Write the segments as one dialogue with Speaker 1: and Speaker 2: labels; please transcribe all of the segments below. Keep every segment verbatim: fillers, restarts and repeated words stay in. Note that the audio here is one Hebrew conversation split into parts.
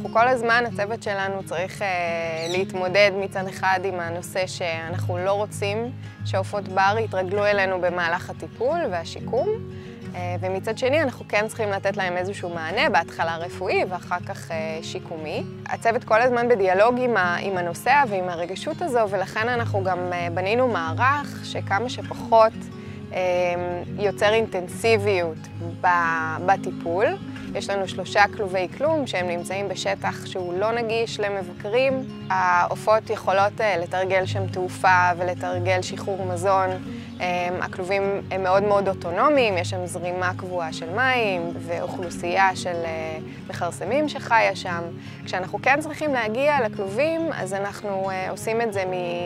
Speaker 1: אנחנו כל הזמן, הצוות שלנו צריך uh, להתמודד מצד אחד עם הנושא שאנחנו לא רוצים שעופות בר יתרגלו אלינו במהלך הטיפול והשיקום, uh, ומצד שני אנחנו כן צריכים לתת להם איזשהו מענה, בהתחלה רפואי ואחר כך uh, שיקומי. הצוות כל הזמן בדיאלוג עם, ה, עם הנושא ועם הרגישות הזו, ולכן אנחנו גם uh, בנינו מערך שכמה שפחות uh, יוצר אינטנסיביות בטיפול. יש לנו שלושה כלובי כלום שהם נמצאים בשטח שהוא לא נגיש למבקרים. העופות יכולות לתרגל שם תעופה ולתרגל שחרור מזון. הכלובים הם מאוד מאוד אוטונומיים, יש שם זרימה קבועה של מים ואוכלוסייה של מכרסמים שחיה שם. כשאנחנו כן צריכים להגיע לכלובים, אז אנחנו עושים את זה,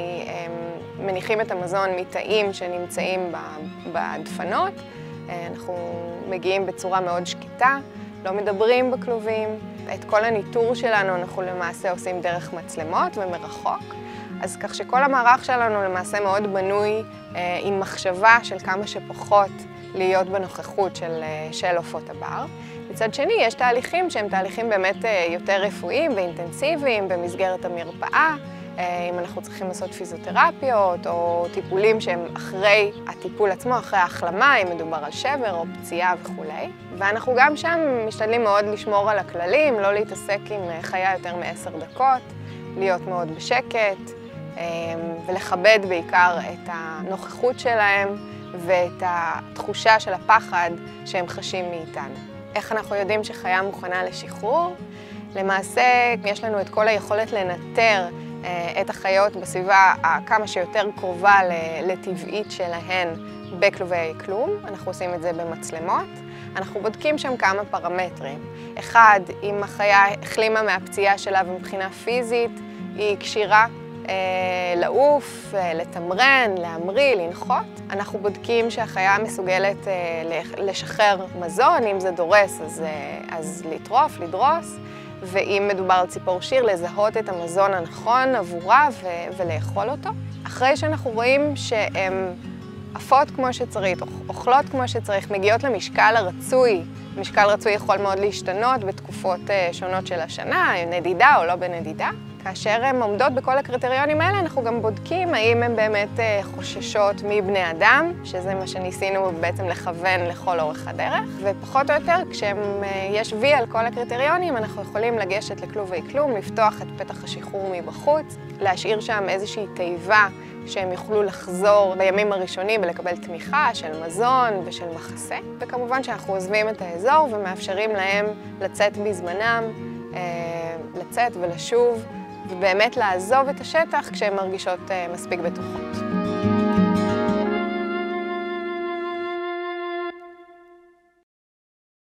Speaker 1: מניחים את המזון מתאים שנמצאים בדפנות. אנחנו מגיעים בצורה מאוד שקטה. לא מדברים בכלובים. את כל הניטור שלנו אנחנו למעשה עושים דרך מצלמות ומרחוק. אז כך שכל המערך שלנו למעשה מאוד בנוי אה, עם מחשבה של כמה שפחות להיות בנוכחות של, אה, של עופות הבר. מצד שני, יש תהליכים שהם תהליכים באמת אה, יותר רפואיים ואינטנסיביים במסגרת המרפאה. אם אנחנו צריכים לעשות פיזיותרפיות או טיפולים שהם אחרי הטיפול עצמו, אחרי ההחלמה, אם מדובר על שבר או פציעה וכו'. ואנחנו גם שם משתדלים מאוד לשמור על הכללים, לא להתעסק עם חיה יותר מעשר דקות, להיות מאוד בשקט ולכבד בעיקר את הנוכחות שלהם ואת התחושה של הפחד שהם חשים מאיתנו. איך אנחנו יודעים שחיה מוכנה לשחרור? למעשה יש לנו את כל היכולת לנטר את החיות בסביבה כמה שיותר קרובה לטבעית שלהן בכלובי כלום. אנחנו עושים את זה במצלמות. אנחנו בודקים שם כמה פרמטרים. אחד, אם החיה החלימה מהפציעה שלה ומבחינה פיזית, היא כשירה אה, לעוף, אה, לתמרן, להמריא, לנחות. אנחנו בודקים שהחיה מסוגלת אה, לשחרר מזון, אם זה דורס אז, אה, אז לטרוף, לדרוס. ואם מדובר על ציפור שיר, לזהות את המזון הנכון עבורה ו- ולאכול אותו. אחרי שאנחנו רואים שהן עפות כמו שצריך, אוכלות כמו שצריך, מגיעות למשקל הרצוי. משקל רצוי יכול מאוד להשתנות בתקופות שונות של השנה, נדידה או לא בנדידה. כאשר הן עומדות בכל הקריטריונים האלה, אנחנו גם בודקים האם הן באמת חוששות מבני אדם, שזה מה שניסינו בעצם לכוון לכל אורך הדרך. ופחות או יותר, כשיש וי על כל הקריטריונים, אנחנו יכולים לגשת לכלובי כלום, לפתוח את פתח השחרור מבחוץ, להשאיר שם איזושהי תיבה שהם יוכלו לחזור בימים הראשונים ולקבל תמיכה של מזון ושל מחסה. וכמובן שאנחנו עוזבים את האזור ומאפשרים להם לצאת בזמנם, לצאת ולשוב, ובאמת לעזוב את השטח כשהן מרגישות מספיק בטוחות.